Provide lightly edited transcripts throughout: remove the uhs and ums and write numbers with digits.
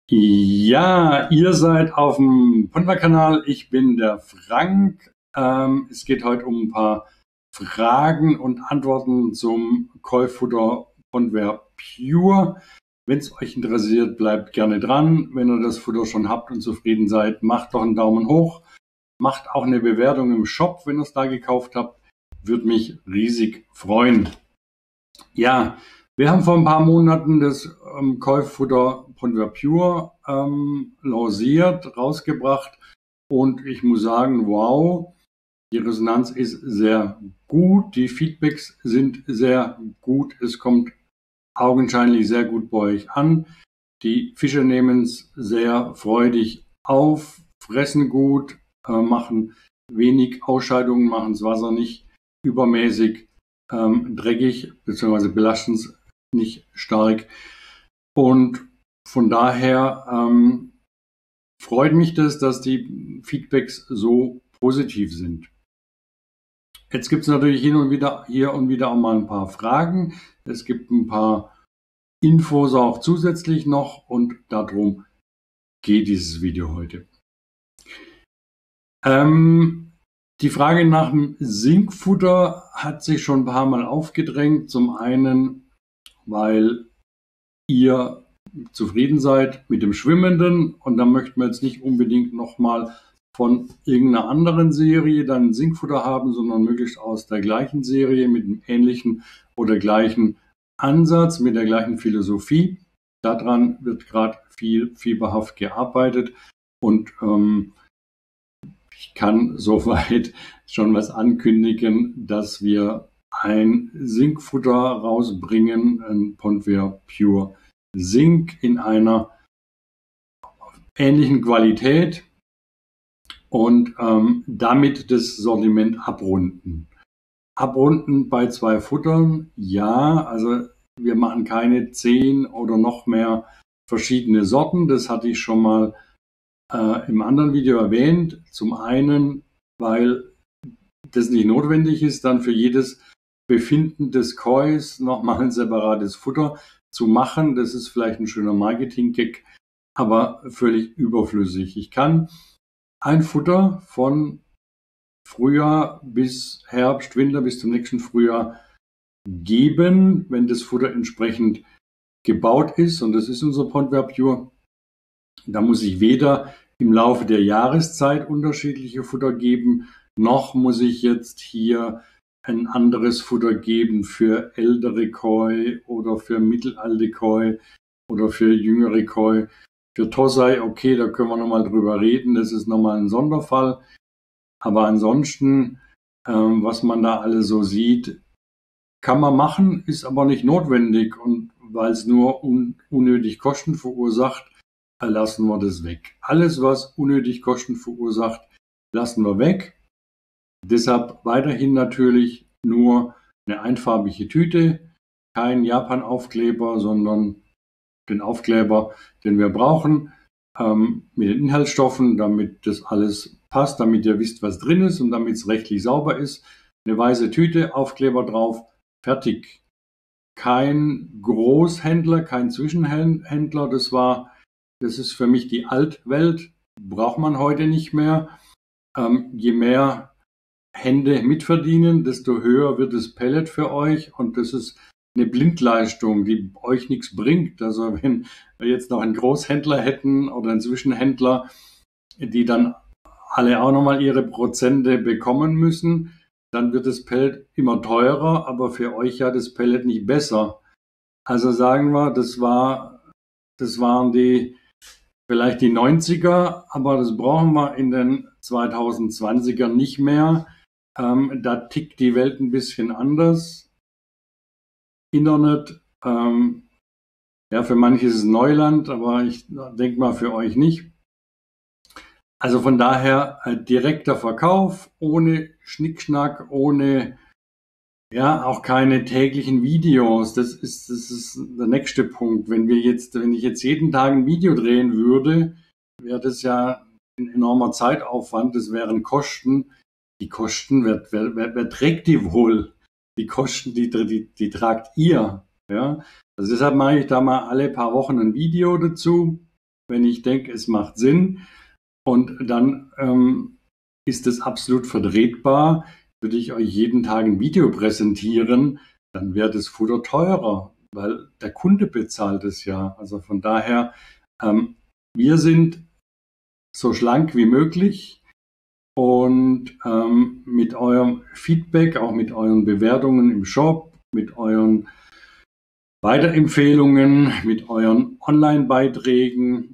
Ja, ihr seid auf dem Pondwa-Kanal. Ich bin der Frank. Es geht heute um ein paar Fragen und Antworten zum Koi-Futter Pondwa Pure. Wenn es euch interessiert, bleibt gerne dran. Wenn ihr das Futter schon habt und zufrieden seid, macht doch einen Daumen hoch. Macht auch eine Bewertung im Shop, wenn ihr es da gekauft habt. Würde mich riesig freuen. Ja, wir haben vor ein paar Monaten das Koi-Futter Pondwa Pure lanciert, rausgebracht und ich muss sagen, wow, die Resonanz ist sehr gut, die Feedbacks sind sehr gut, es kommt augenscheinlich sehr gut bei euch an. Die Fische nehmen es sehr freudig auf, fressen gut, machen wenig Ausscheidungen, machen das Wasser nicht übermäßig dreckig, beziehungsweise belasten es nicht stark. Und von daher freut mich das, dass die Feedbacks so positiv sind. Jetzt gibt es natürlich hier und wieder auch mal ein paar Fragen. Es gibt ein paar Infos auch zusätzlich noch und darum geht dieses Video heute. Die Frage nach dem Sinkfutter hat sich schon ein paar Mal aufgedrängt. Zum einen, weil ihr zufrieden seid mit dem Schwimmenden und dann möchten wir jetzt nicht unbedingt nochmal von irgendeiner anderen Serie dann Sinkfutter haben, sondern möglichst aus der gleichen Serie mit einem ähnlichen oder gleichen Ansatz, mit der gleichen Philosophie. Daran wird gerade viel fieberhaft gearbeitet und ich kann soweit schon was ankündigen, dass wir ein Sinkfutter rausbringen, ein Pondwa Pure Sink in einer ähnlichen Qualität und damit das Sortiment abrunden. Abrunden bei 2 Futtern, ja, also wir machen keine 10 oder noch mehr verschiedene Sorten, das hatte ich schon mal im anderen Video erwähnt. Zum einen, weil das nicht notwendig ist, dann für jedes Befinden des Kois nochmal ein separates Futter zu machen. Das ist vielleicht ein schöner Marketing-Gag, aber völlig überflüssig. Ich kann ein Futter von Frühjahr bis Herbst, Winter bis zum nächsten Frühjahr geben, wenn das Futter entsprechend gebaut ist. Und das ist unser Pondwa Pure. Da muss ich weder im Laufe der Jahreszeit unterschiedliche Futter geben, noch muss ich jetzt hier ein anderes Futter geben für ältere Koi oder für mittelalte Koi oder für jüngere Koi. Für Tosai, okay, da können wir nochmal drüber reden, das ist nochmal ein Sonderfall. Aber ansonsten, was man da alles so sieht, kann man machen, ist aber nicht notwendig. Und weil es nur unnötig Kosten verursacht, lassen wir das weg. Alles, was unnötig Kosten verursacht, lassen wir weg. Deshalb weiterhin natürlich nur eine einfarbige Tüte, kein Japan-Aufkleber, sondern den Aufkleber, den wir brauchen, mit den Inhaltsstoffen, damit das alles passt, damit ihr wisst, was drin ist und damit es rechtlich sauber ist. Eine weiße Tüte, Aufkleber drauf, fertig. Kein Großhändler, kein Zwischenhändler, das ist für mich die Altwelt, braucht man heute nicht mehr. Je mehr Hände mitverdienen, desto höher wird das Pellet für euch und das ist eine Blindleistung, die euch nichts bringt. Also wenn wir jetzt noch einen Großhändler hätten oder einen Zwischenhändler, die dann alle auch nochmal ihre Prozente bekommen müssen, dann wird das Pellet immer teurer, aber für euch ja das Pellet nicht besser. Also sagen wir, das waren vielleicht die 90er, aber das brauchen wir in den 2020er nicht mehr. Da tickt die Welt ein bisschen anders. Internet, ja, für manche ist es Neuland, aber ich denke mal für euch nicht. Also von daher direkter Verkauf, ohne Schnickschnack, ohne, ja, auch keine täglichen Videos. Das ist der nächste Punkt. Wenn ich jetzt jeden Tag ein Video drehen würde, wäre das ja ein enormer Zeitaufwand. Das wären Kosten. Die Kosten, wer trägt die wohl? Die Kosten, die tragt ihr. Ja? Also deshalb mache ich da mal alle paar Wochen ein Video dazu. wenn ich denke, es macht Sinn. Und dann ist es absolut vertretbar. Würde ich euch jeden Tag ein Video präsentieren, dann wäre das Futter teurer, weil der Kunde bezahlt es ja. Also von daher, wir sind so schlank wie möglich und mit eurem Feedback, auch mit euren Bewertungen im Shop, mit euren Weiterempfehlungen, mit euren Online-Beiträgen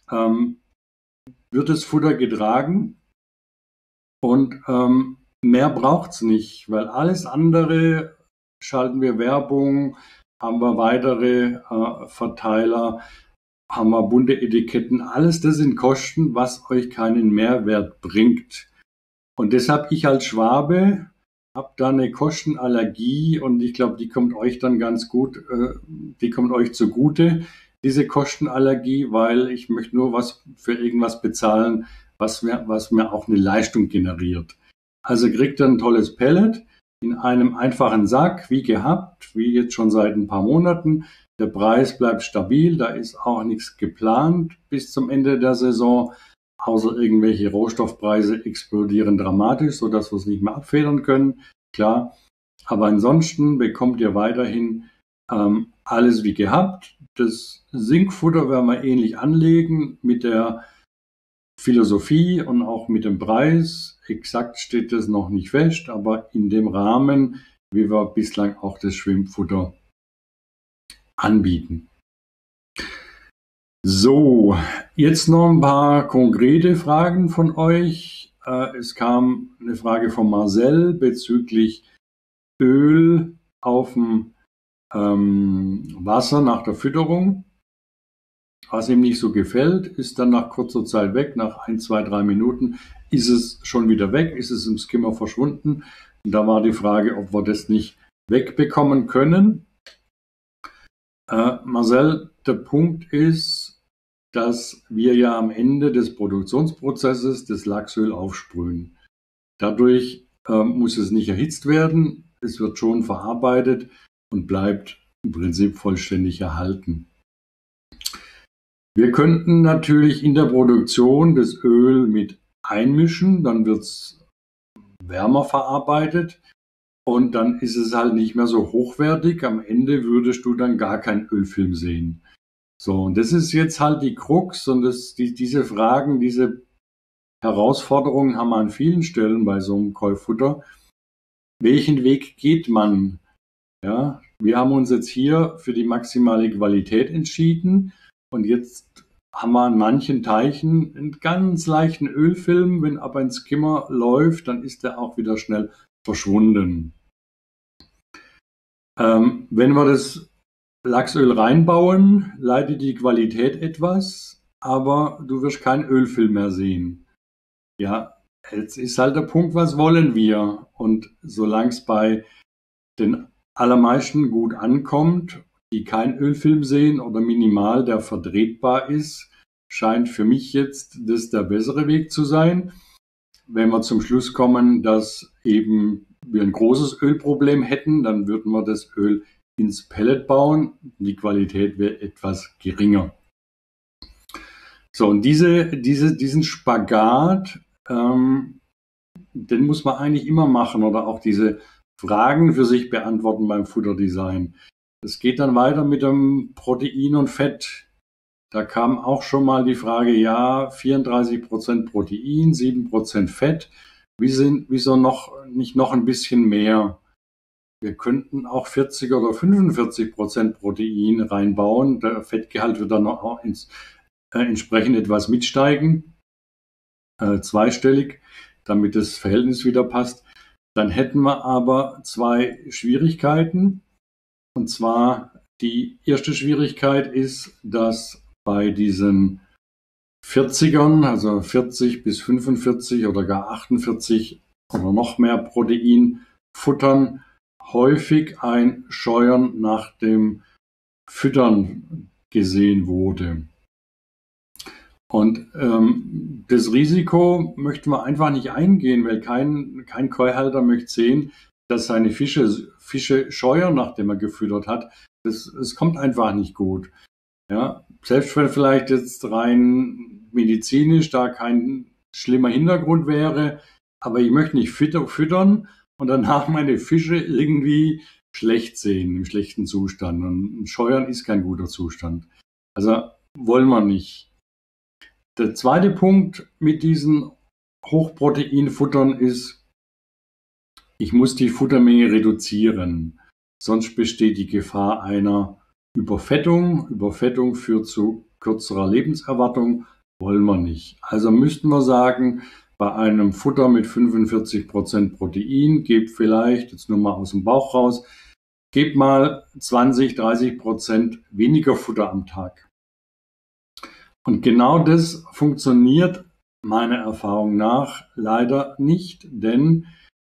wird das Futter getragen und mehr braucht's nicht, weil alles andere schalten wir Werbung, haben wir weitere Verteiler, haben wir bunte Etiketten, alles das sind Kosten, was euch keinen Mehrwert bringt. Und deshalb ich als Schwabe habe da eine Kostenallergie und ich glaube, die kommt euch dann ganz gut, die kommt euch zugute, diese Kostenallergie, weil ich möchte nur was für irgendwas bezahlen, was mir auch eine Leistung generiert. Also kriegt ihr ein tolles Pellet in einem einfachen Sack, wie gehabt, wie jetzt schon seit ein paar Monaten. Der Preis bleibt stabil, da ist auch nichts geplant bis zum Ende der Saison, außer irgendwelche Rohstoffpreise explodieren dramatisch, sodass wir es nicht mehr abfedern können, klar. Aber ansonsten bekommt ihr weiterhin alles wie gehabt. Das Sinkfutter werden wir ähnlich anlegen mit der Philosophie und auch mit dem Preis. Exakt steht das noch nicht fest, aber in dem Rahmen, wie wir bislang auch das Schwimmfutter anbieten. So, jetzt noch ein paar konkrete Fragen von euch. Es kam eine Frage von Marcel bezüglich Öl auf dem Wasser nach der Fütterung. Was ihm nicht so gefällt, ist dann nach kurzer Zeit weg. Nach 1, 2, 3 Minuten ist es schon wieder weg, ist es im Skimmer verschwunden. Und da war die Frage, ob wir das nicht wegbekommen können. Marcel, der Punkt ist, dass wir ja am Ende des Produktionsprozesses das Lachsöl aufsprühen. Dadurch muss es nicht erhitzt werden, es wird schon verarbeitet und bleibt im Prinzip vollständig erhalten. Wir könnten natürlich in der Produktion das Öl mit einmischen, dann wird es wärmer verarbeitet und dann ist es halt nicht mehr so hochwertig. Am Ende würdest du dann gar keinen Ölfilm sehen. So, und das ist jetzt halt die Krux und diese Fragen, diese Herausforderungen haben wir an vielen Stellen bei so einem Koi-Futter. Welchen Weg geht man? Ja, wir haben uns jetzt hier für die maximale Qualität entschieden und jetzt haben wir an manchen Teichen einen ganz leichten Ölfilm. Wenn aber ein Skimmer läuft, dann ist der auch wieder schnell verschwunden. Wenn wir das Lachsöl reinbauen, leidet die Qualität etwas, aber du wirst keinen Ölfilm mehr sehen. Ja, jetzt ist halt der Punkt, was wollen wir? Und solange es bei den allermeisten gut ankommt, die keinen Ölfilm sehen oder minimal, der vertretbar ist, scheint für mich jetzt das der bessere Weg zu sein. Wenn wir zum Schluss kommen, dass eben wir ein großes Ölproblem hätten, dann würden wir das Öl ins Pellet bauen. Die Qualität wäre etwas geringer. So, und diesen Spagat, den muss man eigentlich immer machen oder auch diese Fragen für sich beantworten beim Futterdesign. Es geht dann weiter mit dem Protein und Fett. Da kam auch schon mal die Frage, ja, 34% Protein, 7% Fett. Wieso nicht noch ein bisschen mehr? Wir könnten auch 40 oder 45% Protein reinbauen. Der Fettgehalt wird dann auch entsprechend etwas mitsteigen, zweistellig, damit das Verhältnis wieder passt. Dann hätten wir aber 2 Schwierigkeiten. Und zwar die erste Schwierigkeit ist, dass bei diesen 40ern, also 40 bis 45 oder gar 48 oder noch mehr Proteinfuttern, häufig ein Scheuern nach dem Füttern gesehen wurde. Und das Risiko möchten wir einfach nicht eingehen, weil kein Koi-Halter möchte sehen, dass seine Fische scheuern, nachdem er gefüttert hat. Es kommt einfach nicht gut. Ja, selbst wenn vielleicht jetzt rein medizinisch da kein schlimmer Hintergrund wäre, aber ich möchte nicht füttern und danach meine Fische irgendwie schlecht sehen, im schlechten Zustand. Und Scheuern ist kein guter Zustand. Also wollen wir nicht. Der zweite Punkt mit diesen Hochproteinfuttern ist, ich muss die Futtermenge reduzieren. Sonst besteht die Gefahr einer Überfettung. Überfettung führt zu kürzerer Lebenserwartung. Wollen wir nicht. Also müssten wir sagen, bei einem Futter mit 45% Protein, gebt vielleicht, jetzt nur mal aus dem Bauch raus, gebt mal 20-30% weniger Futter am Tag. Und genau das funktioniert meiner Erfahrung nach leider nicht, denn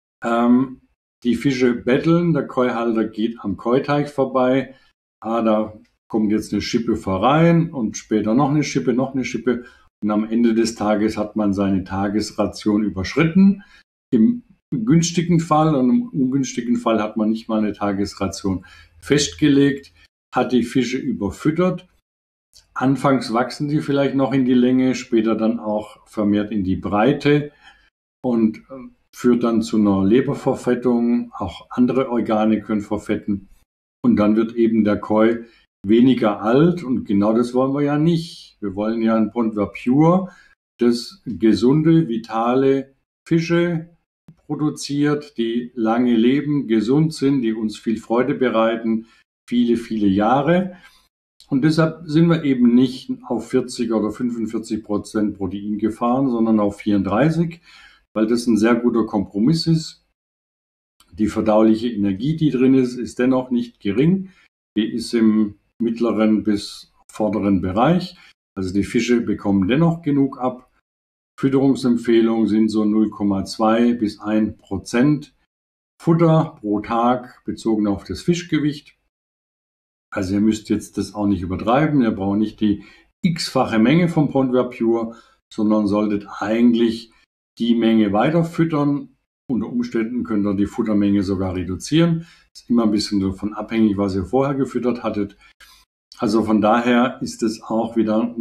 die Fische betteln, der Keuhalter geht am Keuteich vorbei, da kommt jetzt eine Schippe vorein und später noch eine Schippe und am Ende des Tages hat man seine Tagesration überschritten. Im günstigen Fall und im ungünstigen Fall hat man nicht mal eine Tagesration festgelegt, hat die Fische überfüttert. Anfangs wachsen die vielleicht noch in die Länge, später dann auch vermehrt in die Breite und führt dann zu einer Leberverfettung. Auch andere Organe können verfetten. Und dann wird eben der Koi weniger alt. Und genau das wollen wir ja nicht. Wir wollen ja ein Pond Vert Pure, das gesunde, vitale Fische produziert, die lange leben, gesund sind, die uns viel Freude bereiten, viele, viele Jahre. Und deshalb sind wir eben nicht auf 40 oder 45% Protein gefahren, sondern auf 34, weil das ein sehr guter Kompromiss ist. Die verdauliche Energie, die drin ist dennoch nicht gering. Die ist im mittleren bis vorderen Bereich. Also die Fische bekommen dennoch genug ab. Fütterungsempfehlungen sind so 0,2 bis 1% Futter pro Tag bezogen auf das Fischgewicht. Also ihr müsst jetzt das auch nicht übertreiben. Ihr braucht nicht die x-fache Menge vom Pond Vert Pure, sondern solltet eigentlich die Menge weiter füttern. Unter Umständen könnt ihr die Futtermenge sogar reduzieren. Ist immer ein bisschen davon abhängig, was ihr vorher gefüttert hattet. Also von daher ist es auch wieder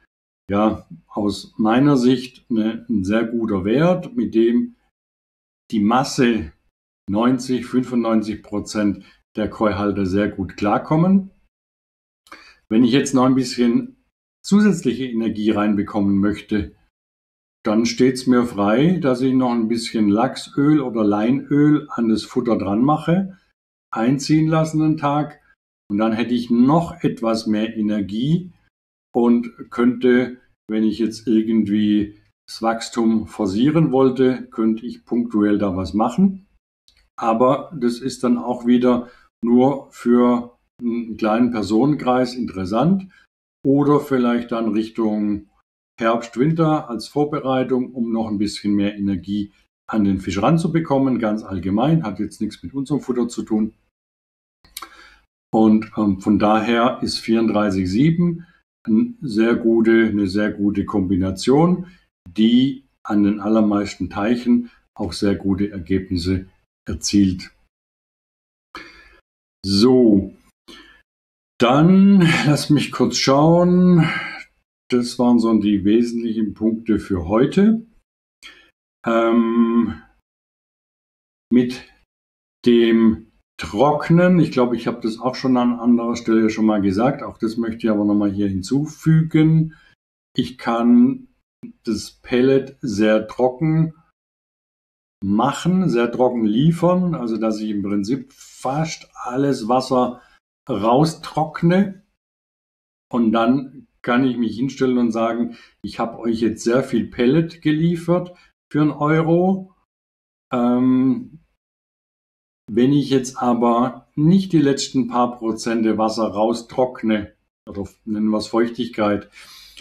aus meiner Sicht ein sehr guter Wert, mit dem die Masse 90-95% der Keuhalter sehr gut klarkommen. Wenn ich jetzt noch ein bisschen zusätzliche Energie reinbekommen möchte, dann steht es mir frei, dass ich noch ein bisschen Lachsöl oder Leinöl an das Futter dran mache, einziehen lassen einen Tag und dann hätte ich noch etwas mehr Energie und könnte, wenn ich jetzt irgendwie das Wachstum forcieren wollte, könnte ich punktuell da was machen. Aber das ist dann auch wieder nur für einen kleinen Personenkreis interessant oder vielleicht dann Richtung Herbst, Winter als Vorbereitung, um noch ein bisschen mehr Energie an den Fisch ranzubekommen. Ganz allgemein, hat jetzt nichts mit unserem Futter zu tun. Und von daher ist 34,7 eine sehr gute Kombination, die an den allermeisten Teichen auch sehr gute Ergebnisse erzielt. So, dann lass mich kurz schauen. Das waren so die wesentlichen Punkte für heute. Mit dem Trocknen, ich glaube, ich habe das auch schon an anderer Stelle schon mal gesagt, auch das möchte ich aber nochmal hier hinzufügen. Ich kann das Pellet sehr trocken machen, sehr trocken liefern, also dass ich im Prinzip fast alles Wasser raustrockne und dann kann ich mich hinstellen und sagen, ich habe euch jetzt sehr viel Pellet geliefert für €1. Wenn ich jetzt aber nicht die letzten paar Prozente Wasser raustrockne, oder nennen wir es Feuchtigkeit,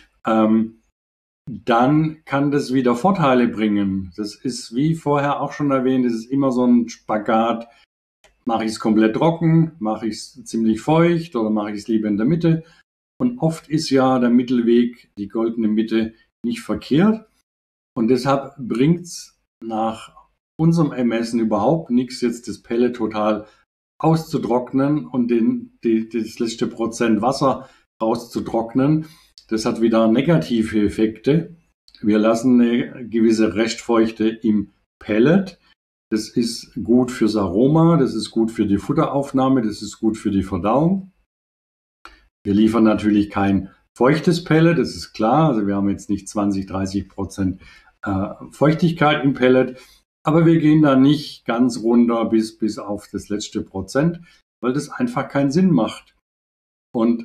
dann kann das wieder Vorteile bringen. Das ist, wie vorher auch schon erwähnt, es ist immer so ein Spagat. Mache ich es komplett trocken, mache ich es ziemlich feucht oder mache ich es lieber in der Mitte? Und oft ist ja der Mittelweg, die goldene Mitte, nicht verkehrt. Und deshalb bringt es nach unserem Ermessen überhaupt nichts, jetzt das Pellet total auszutrocknen und das letzte Prozent Wasser rauszutrocknen. Das hat wieder negative Effekte. Wir lassen eine gewisse Restfeuchte im Pellet. Das ist gut fürs Aroma, das ist gut für die Futteraufnahme, das ist gut für die Verdauung. Wir liefern natürlich kein feuchtes Pellet, das ist klar. Also wir haben jetzt nicht 20-30% Feuchtigkeit im Pellet, aber wir gehen da nicht ganz runter bis auf das letzte Prozent, weil das einfach keinen Sinn macht. Und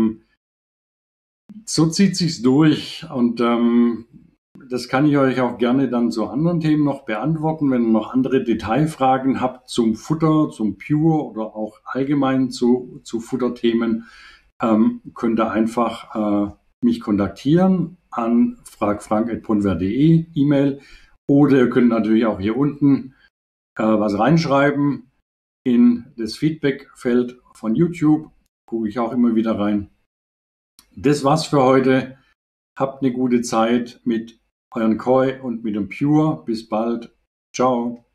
so zieht sich's durch und das kann ich euch auch gerne dann zu anderen Themen noch beantworten. Wenn ihr noch andere Detailfragen habt zum Futter, zum Pure oder auch allgemein zu Futterthemen, könnt ihr einfach mich kontaktieren an fragfrank@ponver.de E-Mail oder ihr könnt natürlich auch hier unten was reinschreiben in das Feedbackfeld von YouTube. Gucke ich auch immer wieder rein. Das war's für heute. Habt eine gute Zeit mit euren Koi und mit dem Pure. Bis bald. Ciao.